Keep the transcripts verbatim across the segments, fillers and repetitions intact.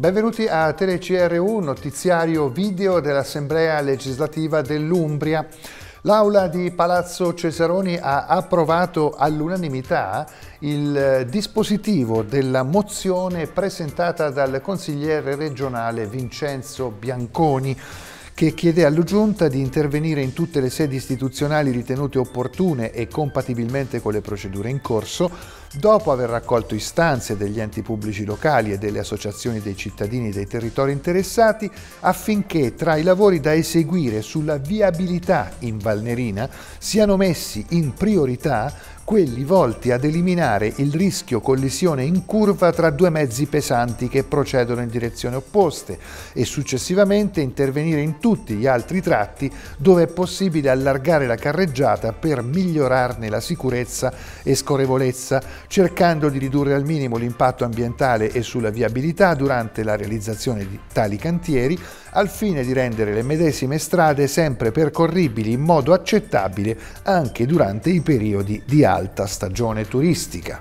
Benvenuti a Tele C R U, notiziario video dell'Assemblea legislativa dell'Umbria. L'Aula di Palazzo Cesaroni ha approvato all'unanimità il dispositivo della mozione presentata dal consigliere regionale Vincenzo Bianconi, che chiede alla Giunta di intervenire in tutte le sedi istituzionali ritenute opportune e compatibilmente con le procedure in corso, dopo aver raccolto istanze degli enti pubblici locali e delle associazioni dei cittadini dei territori interessati, affinché tra i lavori da eseguire sulla viabilità in Valnerina siano messi in priorità quelli volti ad eliminare il rischio collisione in curva tra due mezzi pesanti che procedono in direzioni opposte e successivamente intervenire in tutti gli altri tratti dove è possibile allargare la carreggiata per migliorarne la sicurezza e scorrevolezza, cercando di ridurre al minimo l'impatto ambientale e sulla viabilità durante la realizzazione di tali cantieri, al fine di rendere le medesime strade sempre percorribili in modo accettabile anche durante i periodi di alta stagione turistica.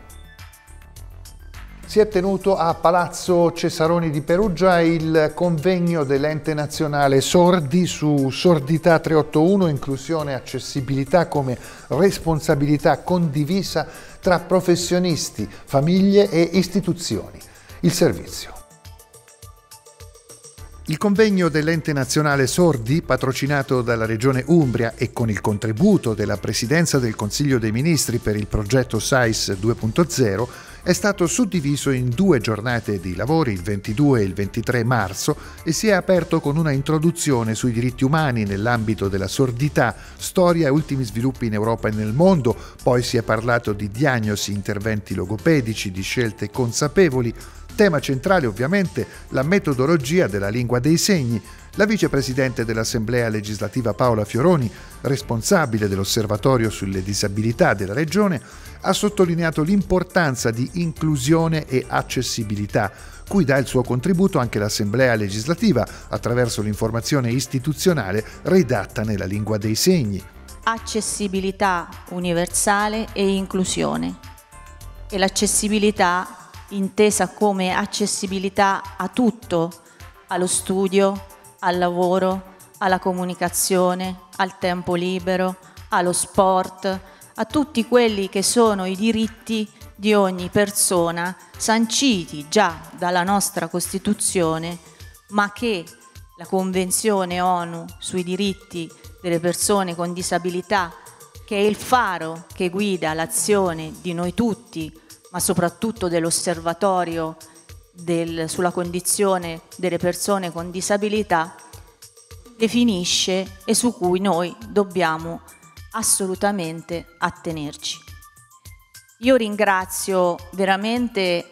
Si è tenuto a Palazzo Cesaroni di Perugia il convegno dell'Ente Nazionale Sordi su Sordità trecentoottantuno, inclusione e accessibilità come responsabilità condivisa tra professionisti, famiglie e istituzioni. Il servizio. Il convegno dell'Ente Nazionale Sordi, patrocinato dalla Regione Umbria e con il contributo della Presidenza del Consiglio dei Ministri per il progetto S A I S due punto zero, è stato suddiviso in due giornate di lavori, il ventidue e il ventitré marzo, e si è aperto con una introduzione sui diritti umani nell'ambito della sordità, storia e ultimi sviluppi in Europa e nel mondo. Poi si è parlato di diagnosi, interventi logopedici, di scelte consapevoli. Tema centrale ovviamente la metodologia della lingua dei segni. La vicepresidente dell'Assemblea legislativa Paola Fioroni, responsabile dell'Osservatorio sulle disabilità della Regione, ha sottolineato l'importanza di inclusione e accessibilità, cui dà il suo contributo anche l'Assemblea legislativa attraverso l'informazione istituzionale redatta nella lingua dei segni. Accessibilità universale e inclusione. E l'accessibilità intesa come accessibilità a tutto, allo studio, al lavoro, alla comunicazione, al tempo libero, allo sport, a tutti quelli che sono i diritti di ogni persona sanciti già dalla nostra Costituzione, ma che la Convenzione ONU sui diritti delle persone con disabilità, che è il faro che guida l'azione di noi tutti, ma soprattutto dell'Osservatorio del, sulla condizione delle persone con disabilità, definisce e su cui noi dobbiamo assolutamente attenerci. Io ringrazio veramente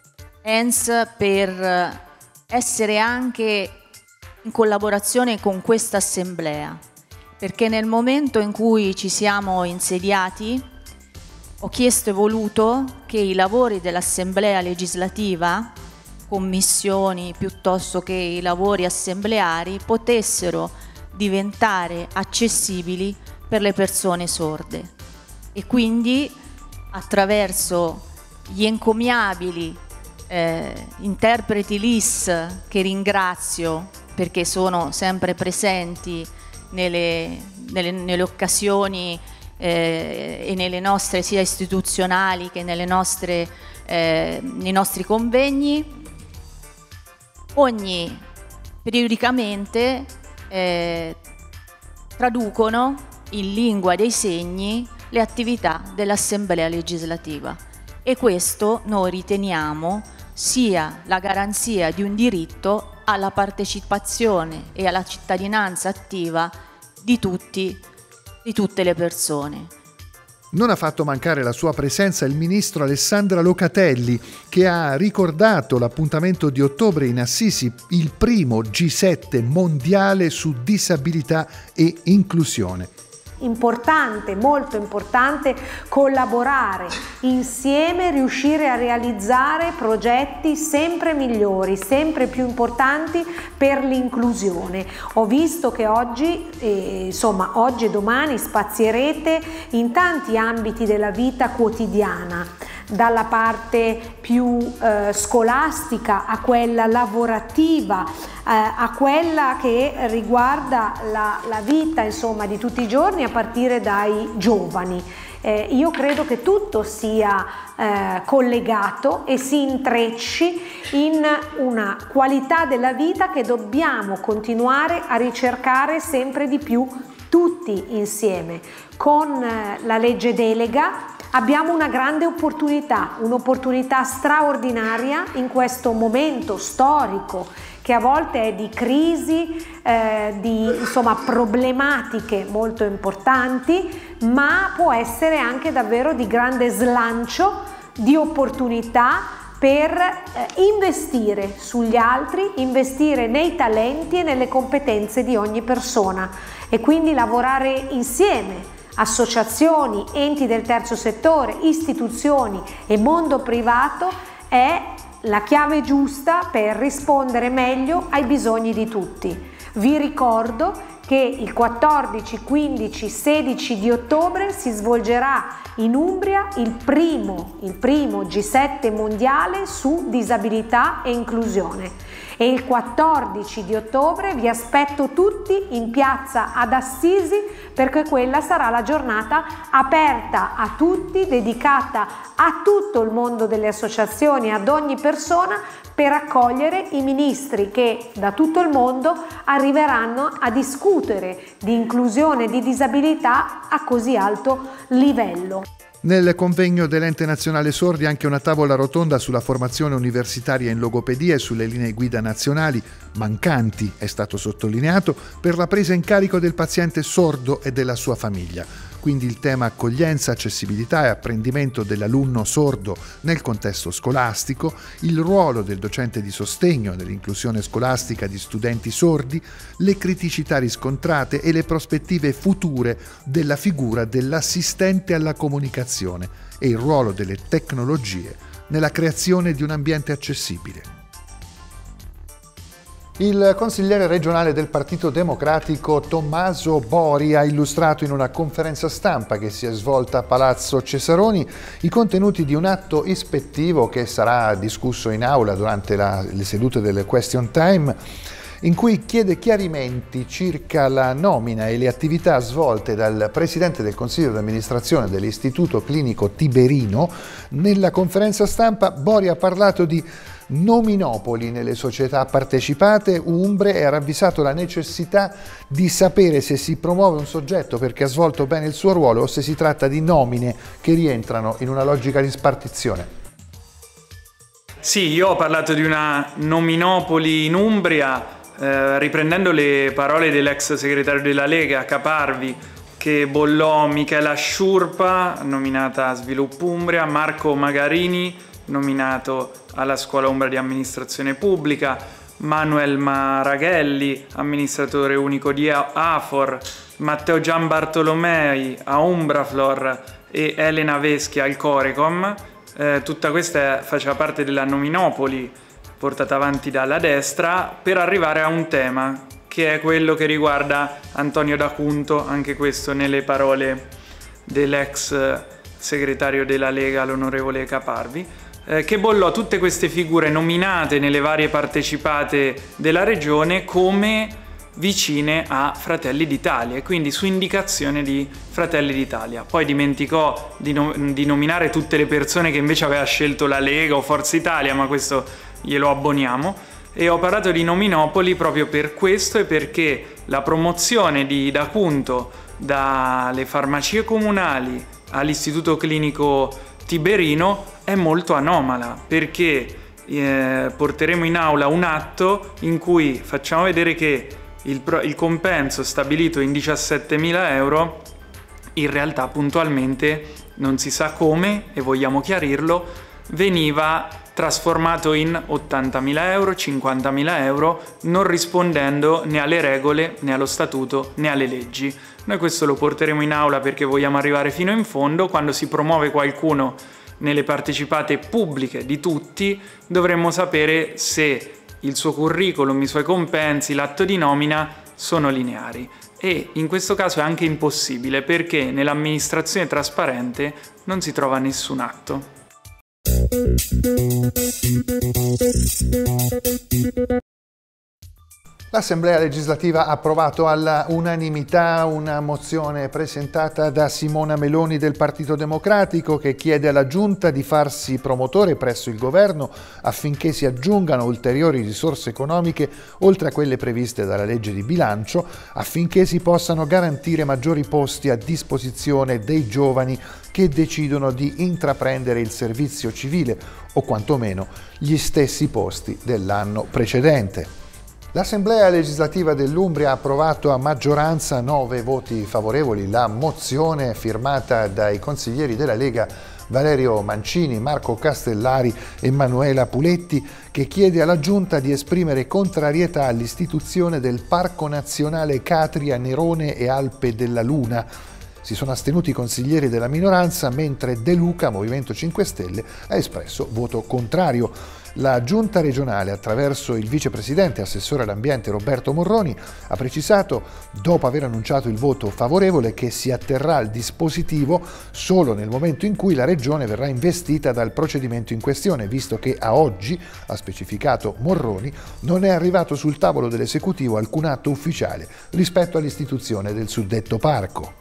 E N S per essere anche in collaborazione con questa Assemblea, perché nel momento in cui ci siamo insediati ho chiesto e voluto che i lavori dell'Assemblea legislativa, commissioni piuttosto che i lavori assembleari, potessero diventare accessibili per le persone sorde. E quindi attraverso gli encomiabili eh, interpreti L I S, che ringrazio perché sono sempre presenti nelle, nelle, nelle occasioni Eh, e nelle nostre sia istituzionali che nelle nostre, eh, nei nostri convegni, ogni periodicamente eh, traducono in lingua dei segni le attività dell'Assemblea legislativa, e questo noi riteniamo sia la garanzia di un diritto alla partecipazione e alla cittadinanza attiva di tutti di tutte le persone. Non ha fatto mancare la sua presenza il ministro Alessandra Locatelli, che ha ricordato l'appuntamento di ottobre in Assisi, il primo G sette mondiale su disabilità e inclusione. Importante, molto importante collaborare insieme, riuscire a realizzare progetti sempre migliori, sempre più importanti per l'inclusione. Ho visto che oggi, eh, insomma, oggi e domani spazierete in tanti ambiti della vita quotidiana, dalla parte più eh, scolastica a quella lavorativa, eh, a quella che riguarda la, la vita, insomma, di tutti i giorni, a partire dai giovani. Eh, io credo che tutto sia eh, collegato e si intrecci in una qualità della vita che dobbiamo continuare a ricercare sempre di più tutti insieme. Con eh, la legge delega abbiamo una grande opportunità, un'opportunità straordinaria in questo momento storico che a volte è di crisi, eh, di insomma, problematiche molto importanti, ma può essere anche davvero di grande slancio, di opportunità per eh, investire sugli altri, investire nei talenti e nelle competenze di ogni persona e quindi lavorare insieme. Associazioni, enti del terzo settore, istituzioni e mondo privato è la chiave giusta per rispondere meglio ai bisogni di tutti. Vi ricordo che il quattordici, quindici, sedici di ottobre si svolgerà in Umbria il primo, il primo G sette mondiale su disabilità e inclusione. E il quattordici di ottobre vi aspetto tutti in piazza ad Assisi, perché quella sarà la giornata aperta a tutti, dedicata a tutto il mondo delle associazioni, ad ogni persona, per accogliere i ministri che da tutto il mondo arriveranno a discutere di inclusione e di disabilità a così alto livello. Nel convegno dell'Ente Nazionale Sordi anche una tavola rotonda sulla formazione universitaria in logopedia e sulle linee guida nazionali, mancanti, è stato sottolineato, per la presa in carico del paziente sordo e della sua famiglia. Quindi il tema accoglienza, accessibilità e apprendimento dell'alunno sordo nel contesto scolastico, il ruolo del docente di sostegno nell'inclusione scolastica di studenti sordi, le criticità riscontrate e le prospettive future della figura dell'assistente alla comunicazione e il ruolo delle tecnologie nella creazione di un ambiente accessibile. Il consigliere regionale del Partito Democratico Tommaso Bori ha illustrato in una conferenza stampa che si è svolta a Palazzo Cesaroni i contenuti di un atto ispettivo che sarà discusso in aula durante la, le sedute del Question Time, in cui chiede chiarimenti circa la nomina e le attività svolte dal Presidente del Consiglio di amministrazione dell'Istituto Clinico Tiberino. Nella conferenza stampa Bori ha parlato di nominopoli nelle società partecipate umbre e ha ravvisato la necessità di sapere se si promuove un soggetto perché ha svolto bene il suo ruolo o se si tratta di nomine che rientrano in una logica di spartizione. Sì, io ho parlato di una nominopoli in Umbria, eh, riprendendo le parole dell'ex segretario della Lega, Caparvi, che bollò Michela Sciurpa, nominata a Sviluppo Umbria, Marco Magarini, nominato alla Scuola Umbra di Amministrazione Pubblica, Manuel Maraghelli, amministratore unico di Afor, Matteo Gianbartolomei a Umbraflor e Elena Veschi al Corecom. Eh, tutta questa faceva parte della nominopoli portata avanti dalla destra per arrivare a un tema che è quello che riguarda Antonio D'Acunto, anche questo nelle parole dell'ex segretario della Lega, l'onorevole Caparvi, eh, che bollò tutte queste figure nominate nelle varie partecipate della regione come vicine a Fratelli d'Italia e quindi su indicazione di Fratelli d'Italia. Poi dimenticò di, no- di nominare tutte le persone che invece aveva scelto la Lega o Forza Italia, ma questo glielo abboniamo. E ho parlato di nominopoli proprio per questo e perché la promozione di D'Acunto dalle farmacie comunali all'Istituto Clinico Tiberino è molto anomala, perché eh, porteremo in aula un atto in cui facciamo vedere che il, il compenso stabilito in diciassettemila euro in realtà puntualmente, non si sa come e vogliamo chiarirlo, veniva trasformato in ottantamila euro, cinquantamila euro, non rispondendo né alle regole, né allo statuto, né alle leggi. Noi questo lo porteremo in aula perché vogliamo arrivare fino in fondo. Quando si promuove qualcuno nelle partecipate pubbliche di tutti, dovremmo sapere se il suo curriculum, i suoi compensi, l'atto di nomina sono lineari. E in questo caso è anche impossibile perché nell'amministrazione trasparente non si trova nessun atto. L'Assemblea legislativa ha approvato all'unanimità una mozione presentata da Simona Meloni del Partito Democratico che chiede alla Giunta di farsi promotore presso il governo affinché si aggiungano ulteriori risorse economiche oltre a quelle previste dalla legge di bilancio, affinché si possano garantire maggiori posti a disposizione dei giovani che decidono di intraprendere il servizio civile o quantomeno gli stessi posti dell'anno precedente. L'Assemblea legislativa dell'Umbria ha approvato a maggioranza nove voti favorevoli la mozione firmata dai consiglieri della Lega Valerio Mancini, Marco Castellari e Manuela Puletti, che chiede alla Giunta di esprimere contrarietà all'istituzione del Parco Nazionale Catria, Nerone e Alpe della Luna. Si sono astenuti i consiglieri della minoranza, mentre De Luca, Movimento cinque Stelle, ha espresso voto contrario. La Giunta regionale, attraverso il vicepresidente e assessore all'ambiente Roberto Morroni, ha precisato, dopo aver annunciato il voto favorevole, che si atterrà al dispositivo solo nel momento in cui la Regione verrà investita dal procedimento in questione, visto che a oggi, ha specificato Morroni, non è arrivato sul tavolo dell'esecutivo alcun atto ufficiale rispetto all'istituzione del suddetto parco.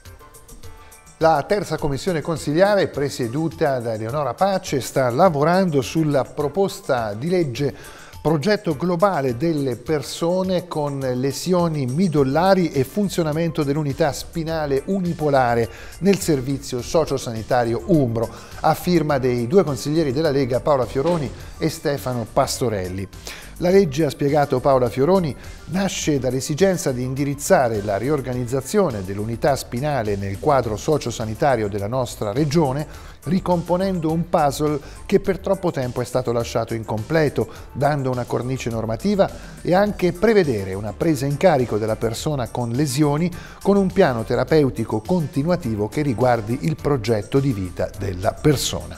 La terza commissione consiliare, presieduta da Eleonora Pace, sta lavorando sulla proposta di legge progetto globale delle persone con lesioni midollari e funzionamento dell'unità spinale unipolare nel servizio sociosanitario umbro, a firma dei due consiglieri della Lega Paola Fioroni e Stefano Pastorelli. La legge, ha spiegato Paola Fioroni, nasce dall'esigenza di indirizzare la riorganizzazione dell'unità spinale nel quadro sociosanitario della nostra regione, ricomponendo un puzzle che per troppo tempo è stato lasciato incompleto, dando una cornice normativa e anche prevedere una presa in carico della persona con lesioni con un piano terapeutico continuativo che riguardi il progetto di vita della persona.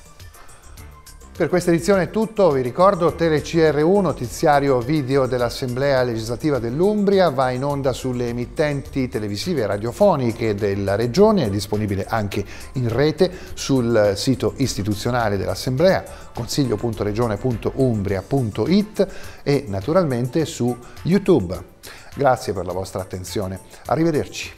Per questa edizione è tutto, vi ricordo Tele C R U, notiziario video dell'Assemblea legislativa dell'Umbria, va in onda sulle emittenti televisive e radiofoniche della Regione, è disponibile anche in rete sul sito istituzionale dell'Assemblea, consiglio punto regione punto umbria punto it e naturalmente su YouTube. Grazie per la vostra attenzione, arrivederci.